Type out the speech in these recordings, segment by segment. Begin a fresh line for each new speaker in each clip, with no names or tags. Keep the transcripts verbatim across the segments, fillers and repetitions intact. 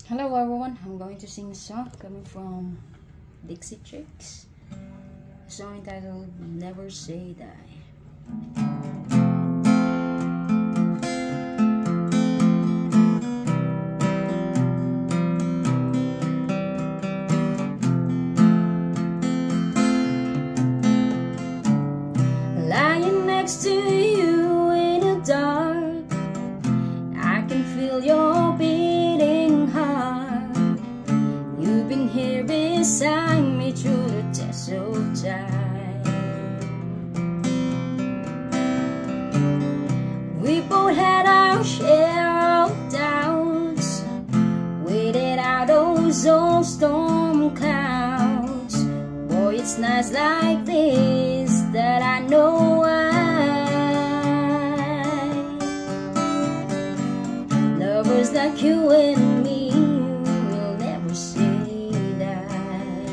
Hello everyone, I'm going to sing a song coming from Dixie Chicks. A song entitled Never Say Die. Lying next to you in the dark, I can feel your beating heart. You've been here beside me through the test of time. We both had our share of doubts, waited out those old storm clouds. Boy, it's nights like this that I know why lovers like you and me will never say die.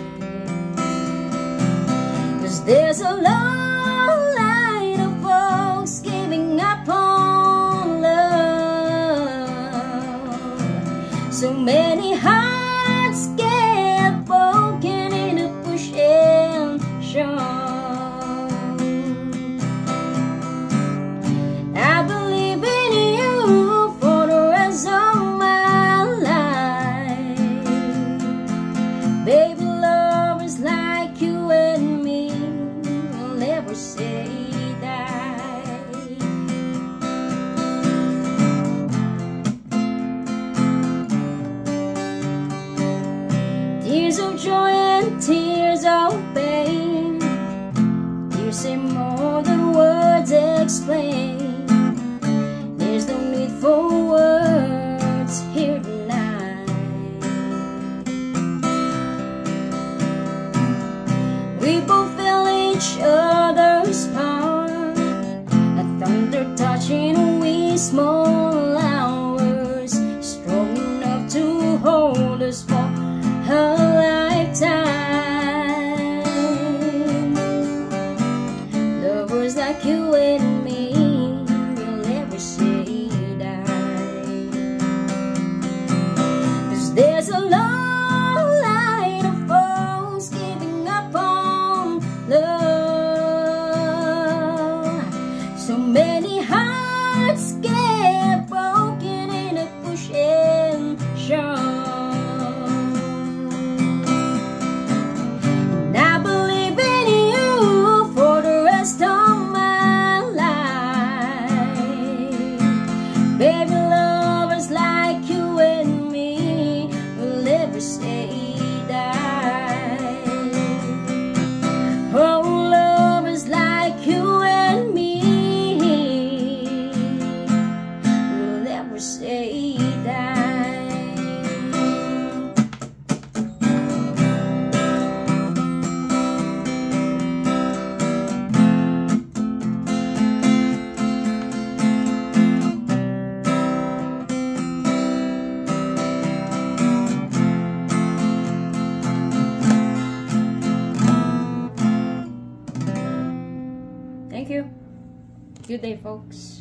'Cause there's a long line of folks giving up on love. So many hearts get broken in a push and shove. Baby, lovers like you and me will never say die. Tears of joy and tears of pain, tears say more than words explain. There's no need for words here tonight. We both feel each other's power, a thunder touching we small hours, strong enough to hold us for a lifetime. Lovers like you and me will never say die. 'Cause there's a long line of folks giving up on love. So many hearts get broken in a push and shove. And I believe in you for the rest of my life. Baby, lovers like you and me will never say die. Oh, lovers like you and me will never say die. Thank you. Good day, folks.